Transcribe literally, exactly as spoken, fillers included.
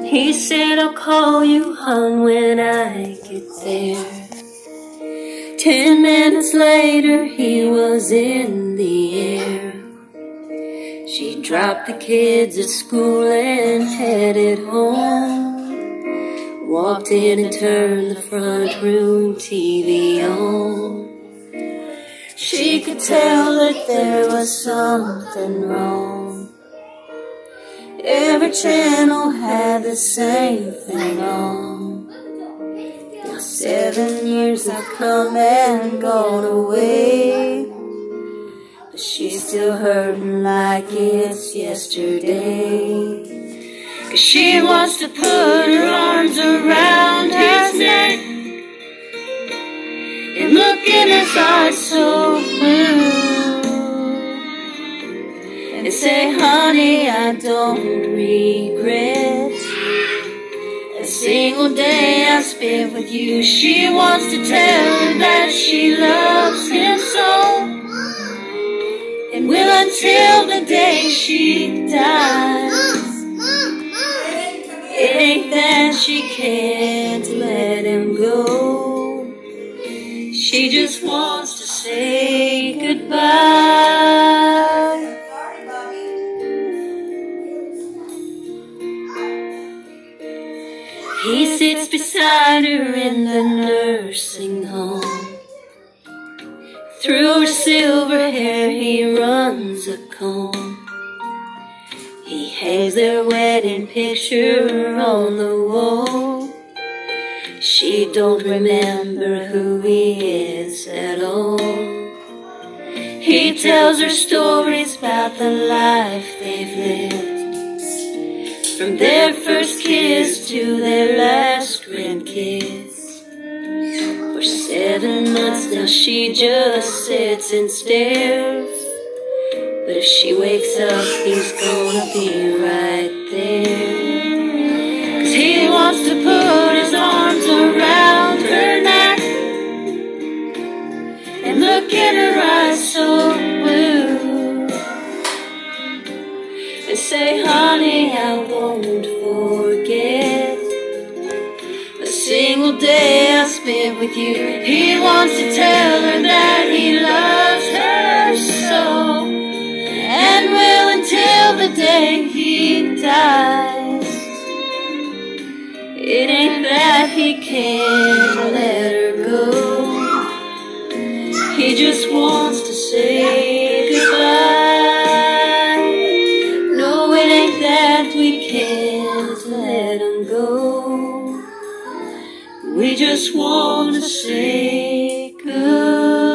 He said, I'll call you home when I get there. Ten minutes later, he was in the air. She dropped the kids at school and headed home. Walked in and turned the front room T V on. She could tell that there was something wrong. Every channel had the same thing on. Now seven years have come and gone away, but she's still hurting like it's yesterday. 'Cause she wants to put her arms around his neck and look in his eyes so blue and say, honey, I don't regret a single day I spent with you. She wants to tell him that she loves him so, and will until the day she dies. It ain't that she can't let him go, she just wants to say goodbye. He sits beside her in the nursing home. Through her silver hair he runs a comb. He hangs their wedding picture on the wall. She don't remember who he is at all. He tells her stories about the life they've lived, from their first kiss to their last grandkids. For seven months now she just sits and stares, but if she wakes up he's gonna be right there. 'Cause he wants to put his arms around her neck and look in her eyes so blue and say, honey, I won't forget a single day I spent with you. He wants to tell her that he loves her so, and will until the day he dies. It ain't that he can't let her go, he just wants to say goodbye. No, it ain't that we can't let him go, we just want to say goodbye.